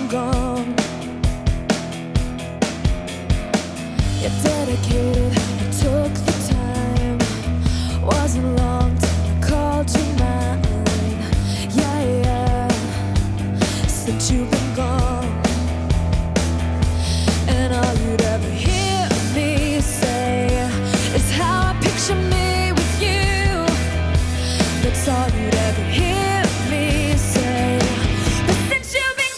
been gone. You're dedicated, you took the time. Wasn't long till I called you mine. Yeah, yeah, since you've been gone. And all you'd ever hear me say is how I picture me with you. That's all you'd ever hear me say. But since you've been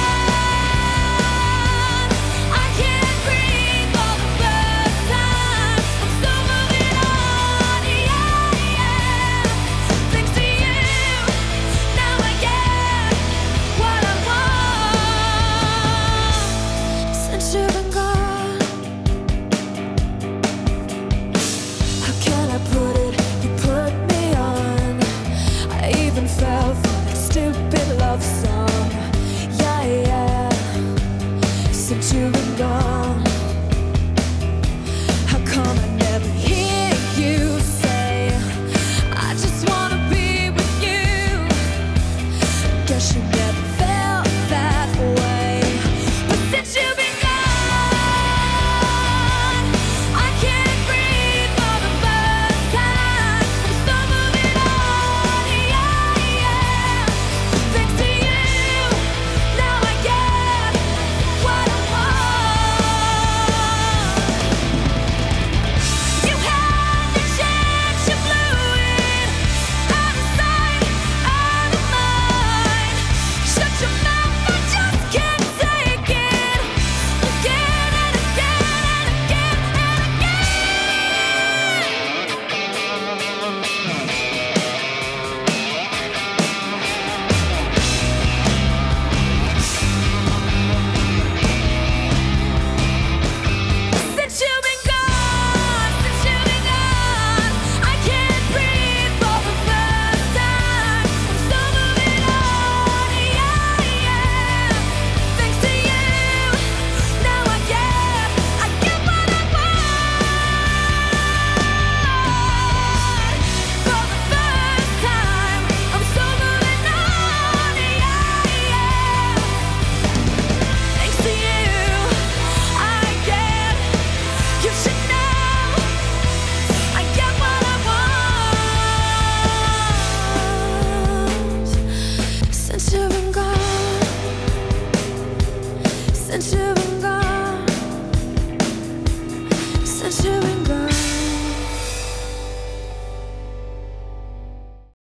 gone, I can't breathe for the first time. I'm still moving on, yeah, yeah. Thanks to you, now I get what I want. Since you've been gone, how can I put it? You put me on. I even fell for that stupid love song. Yeah, yeah. Since you've been gone, how come I never hear you say I just wanna be with you? Guess you never felt that way. But since you've been gone, I can't breathe for the first time. I'm still moving on, yeah, yeah. Thanks to you, now I get what I want. You had the chance, you blew it. Out of sight, out of mind. Shut your mouth, I just can't take it. Again and again and again and Since you've been gone, I can't breathe for the first time. I'm still moving on, yeah, yeah. Thanks to you, now I get what I want. For the first time, I'm still moving on, yeah, yeah. Thanks to you, I get. You should know I get what I want. Since you've been gone, since you've